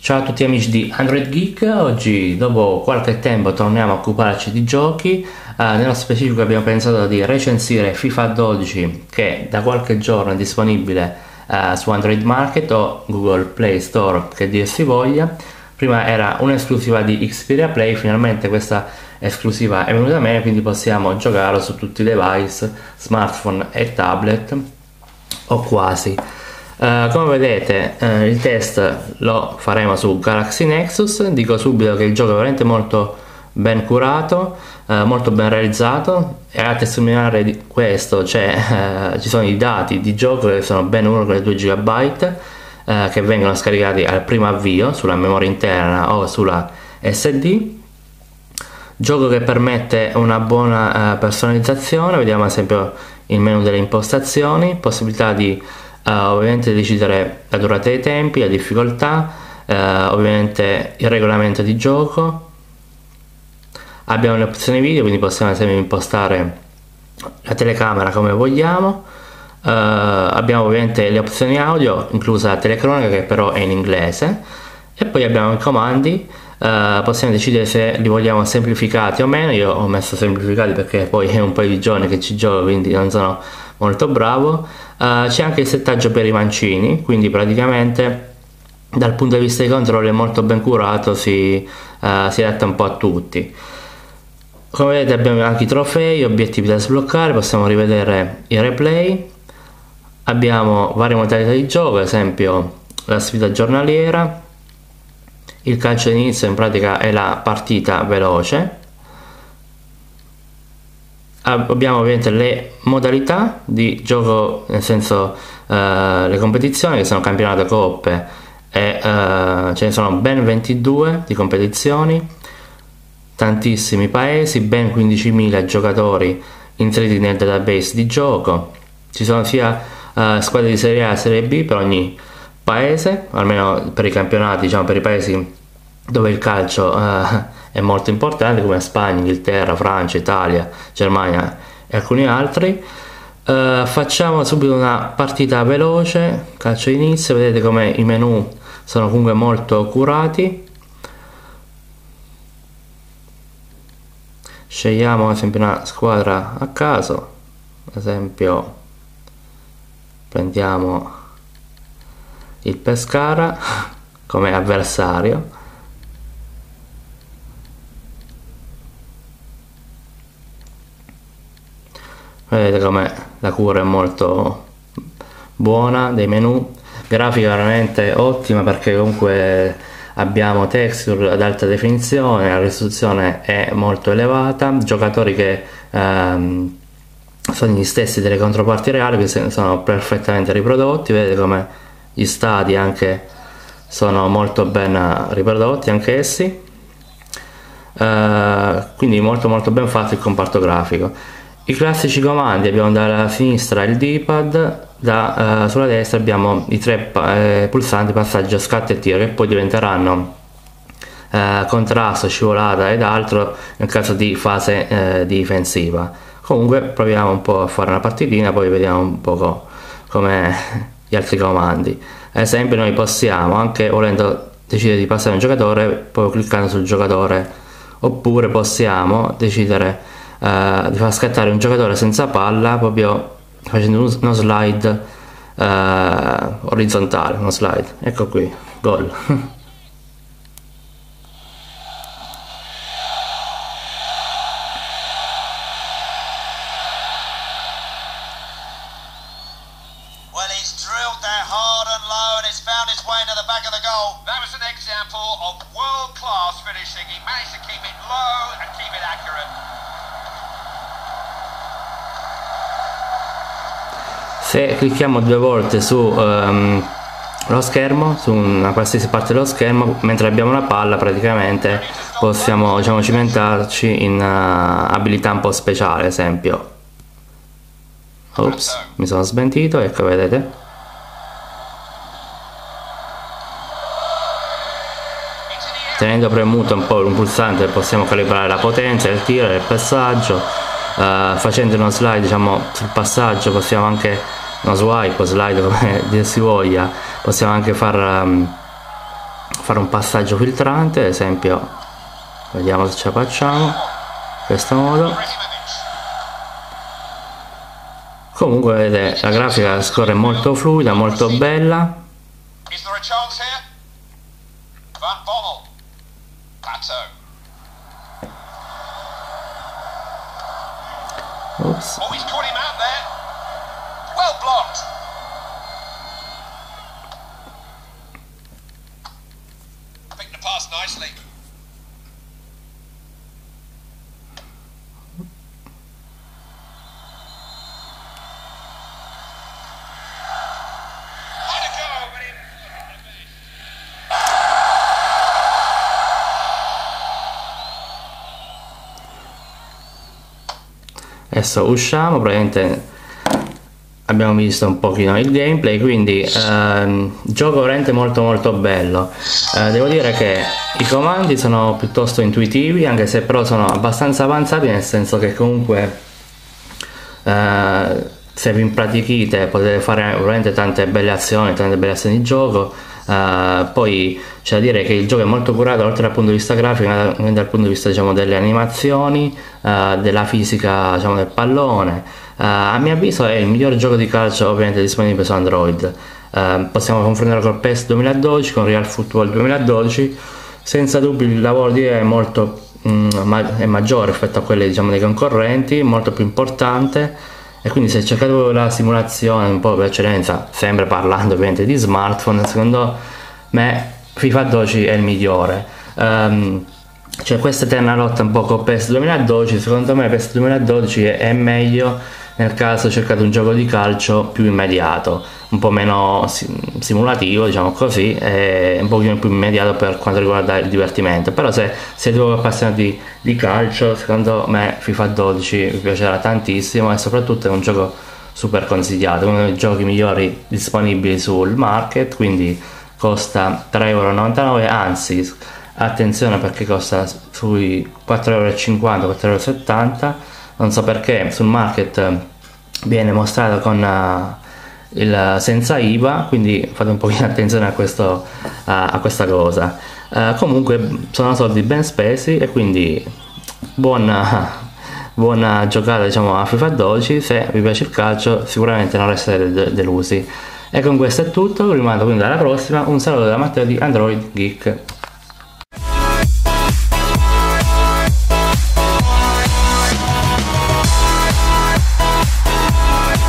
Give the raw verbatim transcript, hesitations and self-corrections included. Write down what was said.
Ciao a tutti amici di Android Geek, oggi dopo qualche tempo torniamo a occuparci di giochi. Uh, nello specifico abbiamo pensato di recensire FIFA dodici, che da qualche giorno è disponibile uh, su Android Market o Google Play Store, che dir si voglia. Prima era un'esclusiva di Xperia Play, finalmente questa esclusiva è venuta meno, quindi possiamo giocarlo su tutti i device, smartphone e tablet, o quasi. Uh, come vedete uh, il test lo faremo su Galaxy Nexus. Dico subito che il gioco è veramente molto ben curato, uh, molto ben realizzato, e a testimoniare di questo c'è, uh, ci sono i dati di gioco che sono ben uno virgola due giga byte uh, che vengono scaricati al primo avvio sulla memoria interna o sulla S D. Gioco che permette una buona uh, personalizzazione. Vediamo ad esempio il menu delle impostazioni, possibilità di Uh, ovviamente decidere la durata dei tempi, la difficoltà, uh, ovviamente il regolamento di gioco. Abbiamo le opzioni video, quindi possiamo ad esempio impostare la telecamera come vogliamo. Uh, abbiamo ovviamente le opzioni audio, inclusa la telecronaca, che però è in inglese, e poi abbiamo i comandi. Uh, possiamo decidere se li vogliamo semplificati o meno. Io ho messo semplificati perché poi è un paio di giorni che ci gioco, quindi non sono molto bravo. Uh, c'è anche il settaggio per i mancini, quindi praticamente dal punto di vista dei controlli è molto ben curato, si, uh, si adatta un po' a tutti. Come vedete abbiamo anche i trofei, obiettivi da sbloccare, possiamo rivedere i replay. Abbiamo varie modalità di gioco, ad esempio la sfida giornaliera, il calcio d'inizio, in pratica è la partita veloce. Abbiamo ovviamente le modalità di gioco, nel senso uh, le competizioni, che sono campionato, coppe, e uh, ce ne sono ben ventidue di competizioni, tantissimi paesi, ben quindicimila giocatori inseriti nel database di gioco. Ci sono sia uh, squadre di Serie A e Serie B per ogni paese, almeno per i campionati, diciamo per i paesi dove il calcio uh, è molto importante, come Spagna, Inghilterra, Francia, Italia, Germania e alcuni altri. Uh, facciamo subito una partita veloce, calcio d'inizio. Vedete come i menu sono comunque molto curati. Scegliamo ad esempio una squadra a caso, ad esempio prendiamo il Pescara come avversario. Vedete come la cura è molto buona dei menu, grafica veramente ottima, perché comunque abbiamo texture ad alta definizione, la risoluzione è molto elevata, giocatori che ehm, sono gli stessi delle controparti reali, che sono perfettamente riprodotti. Vedete come gli stadi anche sono molto ben riprodotti anch'essi, uh, quindi molto molto ben fatto il comparto grafico. I classici comandi: abbiamo dalla sinistra il D-pad, da, uh, sulla destra abbiamo i tre eh, pulsanti passaggio, scatto e tiro, che poi diventeranno uh, contrasto, scivolata ed altro nel caso di fase uh, difensiva. Comunque proviamo un po' a fare una partitina, poi vediamo un po' come gli altri comandi. Ad esempio noi possiamo, anche volendo, decidere di passare un giocatore, poi cliccando sul giocatore, oppure possiamo decidere Uh, di far scattare un giocatore senza palla, proprio facendo uno slide uh, orizzontale, uno slide. Ecco qui, gol. Well, he's drilled that hard and low, and it's found its way into the back of the goal. That was an example of world-class finishing. He managed to keep it low and keep it accurate. Se clicchiamo due volte su um, lo schermo, su una qualsiasi parte dello schermo, mentre abbiamo la palla, praticamente possiamo, diciamo, cimentarci in uh, abilità un po' speciali. Ad esempio, ops, mi sono smentito, ecco, vedete. Tenendo premuto un po' un pulsante possiamo calibrare la potenza, il tiro e il passaggio. Uh, facendo uno slide, diciamo, sul passaggio possiamo anche, uno swipe o slide come dir si voglia, possiamo anche far um, fare un passaggio filtrante, ad esempio, vediamo se ce la facciamo in questo modo. Comunque vedete, la grafica scorre molto fluida, molto bella. Oops. Oh, he's caught him out there. Well blocked. Picked the pass nicely. Had a go, but he... Adesso usciamo, praticamente abbiamo visto un pochino il gameplay, quindi ehm, gioco veramente molto molto bello. Eh, devo dire che i comandi sono piuttosto intuitivi, anche se però sono abbastanza avanzati, nel senso che comunque eh, se vi impratichite potete fare veramente tante belle azioni, tante belle azioni di gioco. Uh, poi c'è da dire che il gioco è molto curato, oltre dal punto di vista grafico, anche dal punto di vista, diciamo, delle animazioni, uh, della fisica, diciamo, del pallone. Uh, a mio avviso è il miglior gioco di calcio ovviamente disponibile su Android. Uh, possiamo confrontarlo col PES duemiladodici, con Real Football duemiladodici. Senza dubbio il lavoro di è molto mm, ma è maggiore rispetto a quelli, diciamo, dei concorrenti, molto più importante. E quindi se cercate la simulazione un po' per eccellenza, sempre parlando ovviamente di smartphone, secondo me FIFA dodici è il migliore. Um, cioè questa eterna lotta un po' con PES duemiladodici, secondo me PES duemiladodici è, è meglio nel caso cercate un gioco di calcio più immediato, un po' meno simulativo, diciamo così, e un pochino più immediato per quanto riguarda il divertimento. Però se siete appassionati di calcio, secondo me FIFA dodici vi piacerà tantissimo, e soprattutto è un gioco super consigliato, uno dei giochi migliori disponibili sul market, quindi costa tre e novantanove euro, anzi attenzione perché costa sui quattro e cinquanta euro, quattro e settanta euro. Non so perché sul market viene mostrato con uh, il senza I V A, quindi fate un pochino attenzione a, questo, uh, a questa cosa. Uh, comunque sono soldi ben spesi, e quindi buona, buona giocata, diciamo, a FIFA dodici. Se vi piace il calcio sicuramente non resterete delusi. E con questo è tutto, vi rimando quindi alla prossima. Un saluto da Matteo di Android Geek.